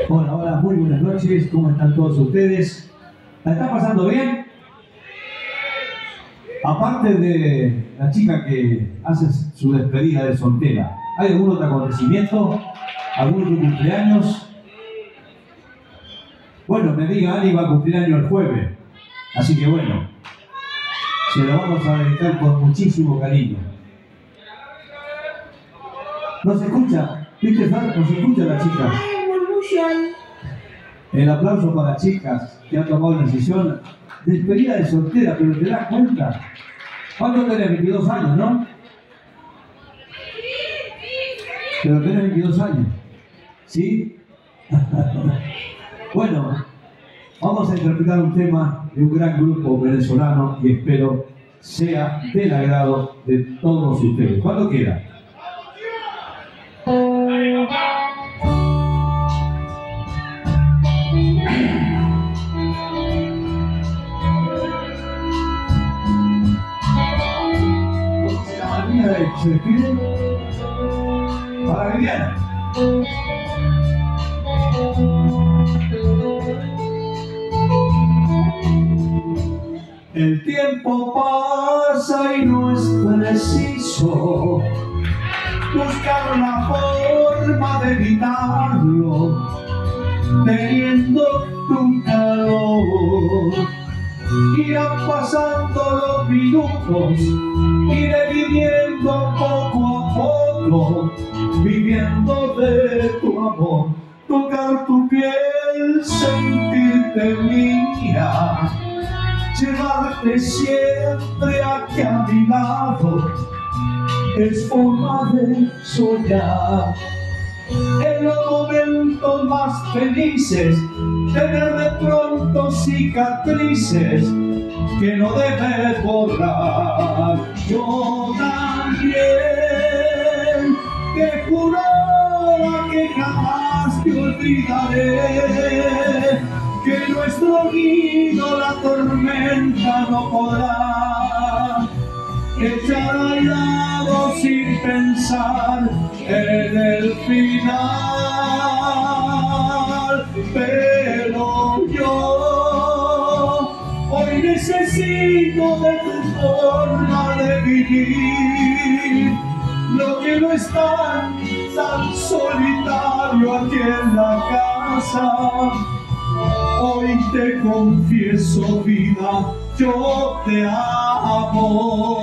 Hola, hola, muy buenas noches, ¿cómo están todos ustedes? ¿La están pasando bien? Aparte de la chica que hace su despedida de soltera, ¿hay algún otro acontecimiento? ¿Algún otro cumpleaños? Bueno, me diga, Ali va a cumplir año el jueves, así que bueno, se lo vamos a dedicar con muchísimo cariño. ¿No se escucha? ¿Viste, Fer? ¿No se escucha la chica? El aplauso para las chicas que han tomado la decisión. Despedida de soltera, pero te das cuenta. ¿Cuánto tenés? 22 años, ¿no? Pero tenés 22 años. ¿Sí? Bueno, vamos a interpretar un tema de un gran grupo venezolano y espero sea del agrado de todos ustedes. ¿Cuándo queda? ¿Se despide? Para Viviana. El tiempo pasa y no es preciso buscar la forma de evitarlo, teniendo tu calor. Irán pasando los minutos, iré viviendo poco a poco, viviendo de tu amor, tocar tu piel, sentirte mía, llevarte siempre aquí a mi lado, es forma de soñar. En los momentos más felices, tener de pronto cicatrices que no debes borrar. Yo también te juro que jamás te olvidaré, que nuestro nido la tormenta no podrá echar al lado sin pensar en el final. Pero yo hoy necesito de tu forma de vivir, lo que no está tan solitario aquí en la casa. Hoy te confieso, vida, yo te amo.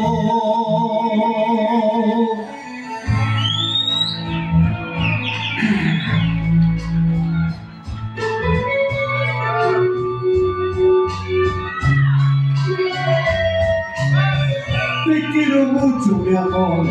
Te quiero mucho, mi amor.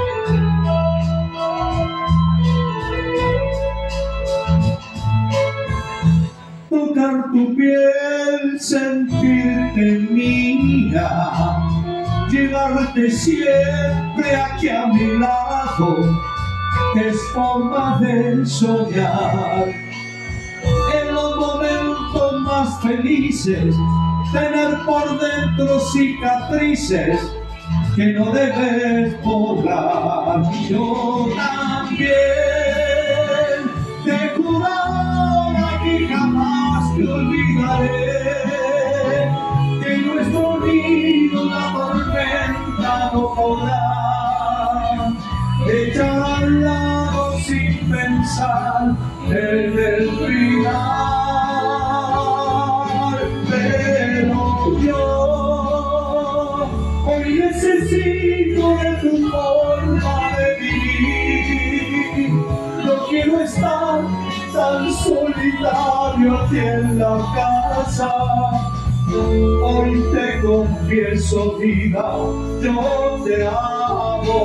Tocar tu piel, sentirte mía, llevarte siempre aquí a mi lado, es forma de soñar. En los momentos más felices, tener por dentro cicatrices que no debes borrar. Yo también te juro que jamás te olvidaré, que nuestro nido la tormenta no podrá echar al lado sin pensar en el final. Pero yo hoy necesito de tu forma de vivir, no quiero estar tan solitario aquí en la casa. Hoy te confieso, vida, yo te amo.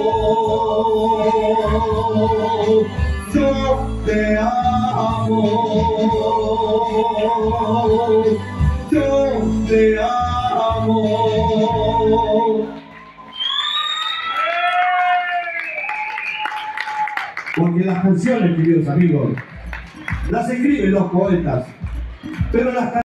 Yo te amo. Yo te amo. Porque las canciones, queridos amigos, las escriben los poetas, pero las